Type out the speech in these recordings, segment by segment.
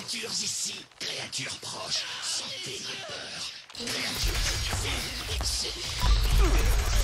créatures ici, créatures proches, sentez ma peur. Créatures vives, excellentes.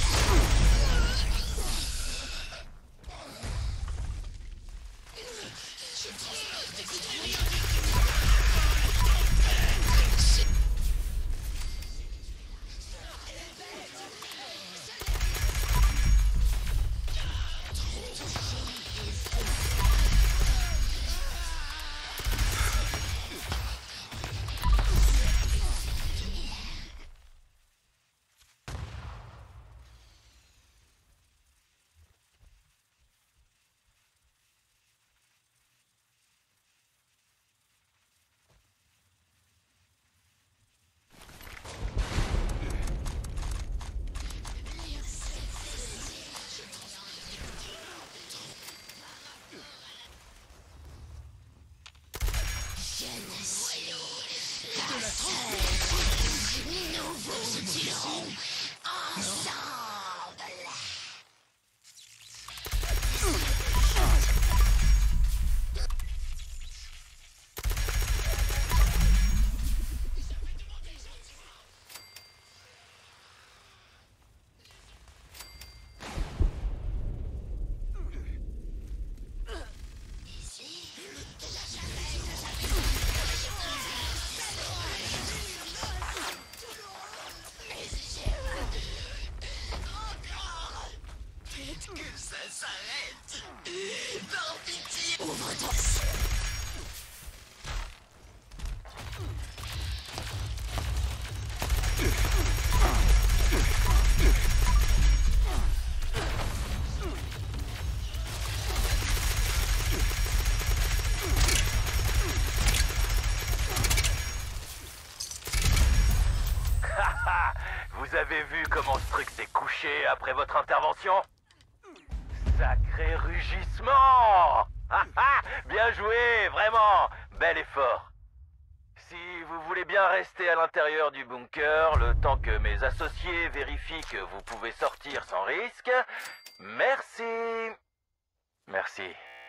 Que ça s'arrête. Par pitié. Ouvre-toi. Vous avez vu comment ce truc s'est couché après votre intervention? Sacré rugissement! Bien joué, vraiment! Bel effort. Si vous voulez bien rester à l'intérieur du bunker, le temps que mes associés vérifient que vous pouvez sortir sans risque, merci. Merci.